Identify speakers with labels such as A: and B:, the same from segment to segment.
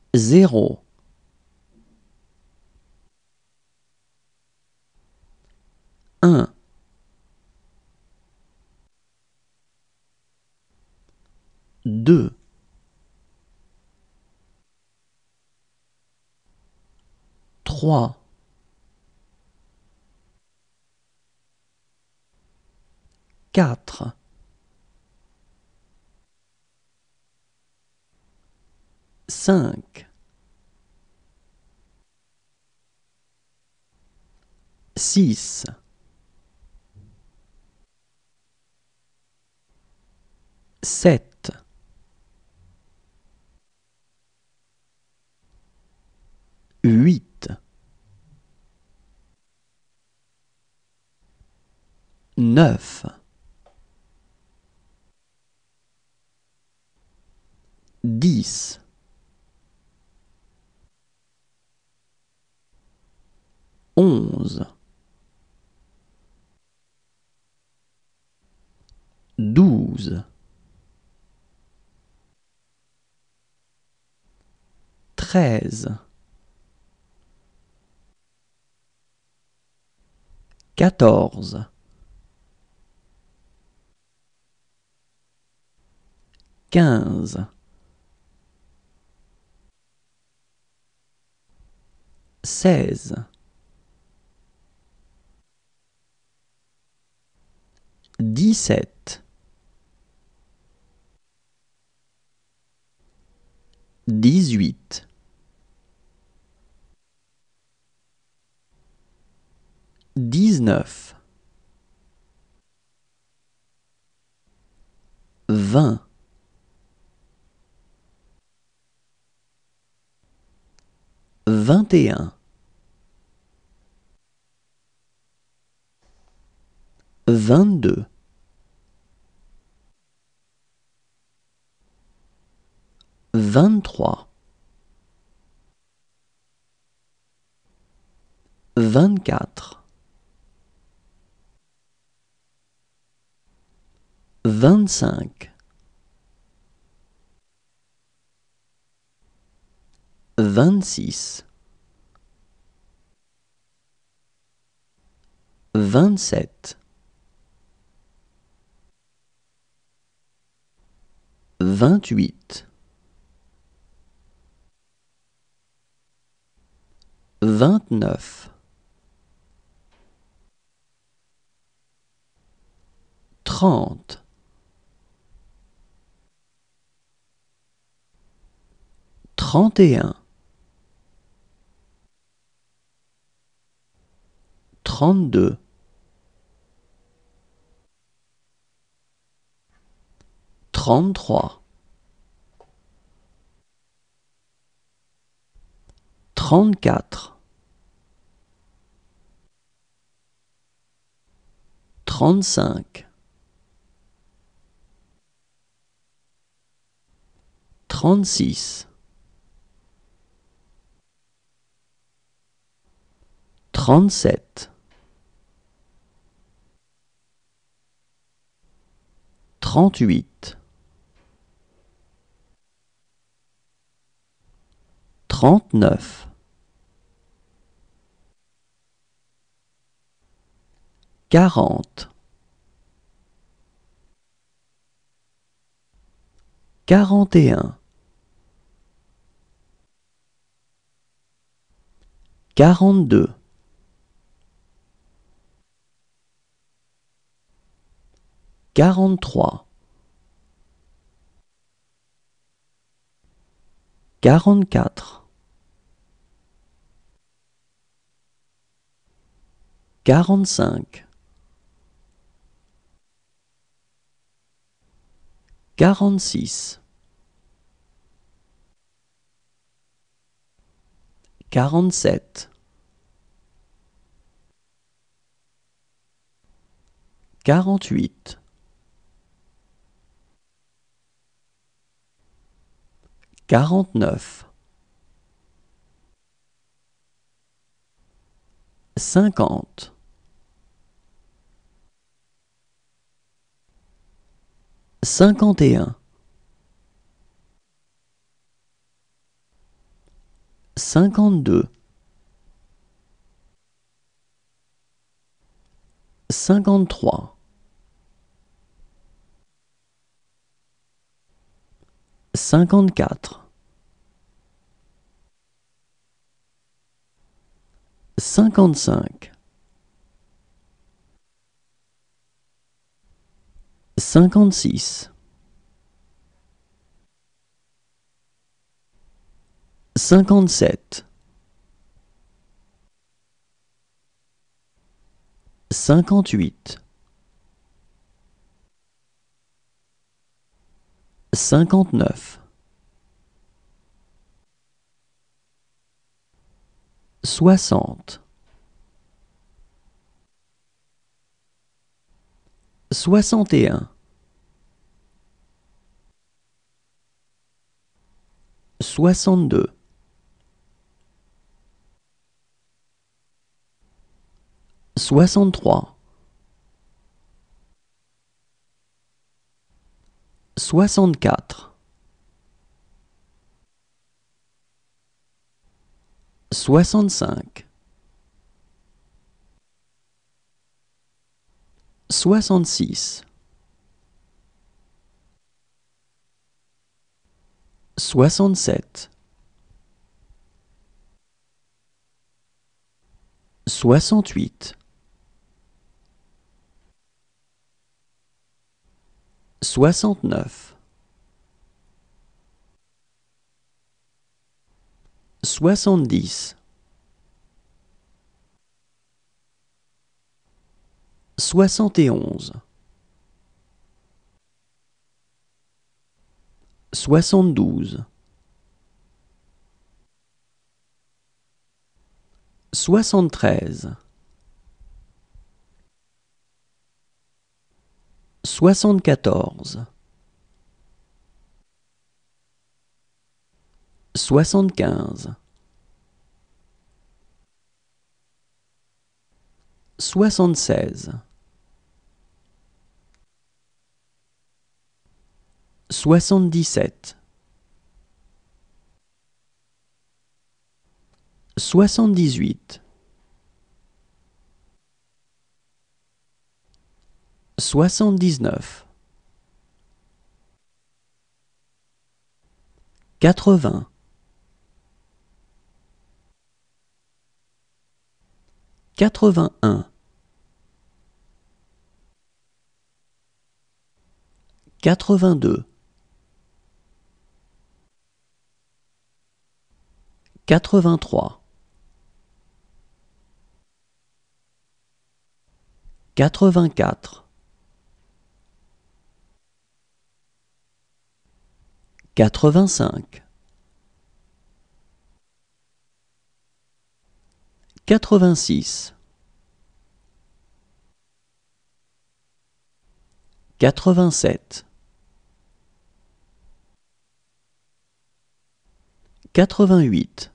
A: 0, 1, 2, 3, 4, 5, 6, 7, 8, 9, 10, 11, 12, 13, 14, 15, 16, 17, 18, 19, 20, 21, 22, 23, 24, 25, 26, 27, 28, 29, 30, 31, 32, 33, 34, 35, 36, 37, 38, 39, 40, 41, 42, 43, 44, 45, 46, 47, 48, 49, 50, 51, 52, 53, 54, 55, 56, 57, 58, 59, 60, 61, 62, 63, 64, 65, 66, 67, 68, 69, 70, 71, 72, 73, 74, 75, 76, 77, 78, 79, 80, 81, 82, 83, 84, 85, 86, 87, 88,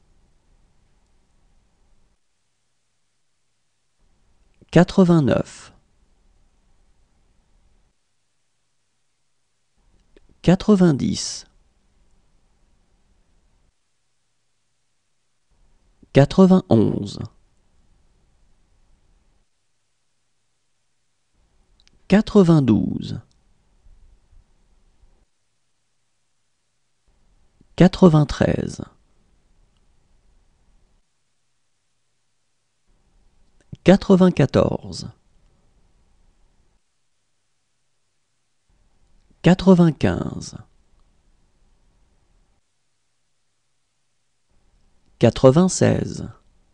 A: 89, 90, 91, 92, 93, 94, 95, 96,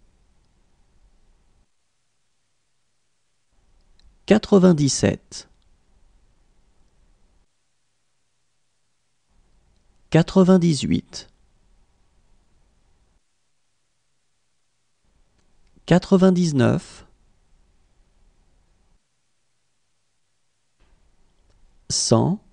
A: 97, 98, 99, 100,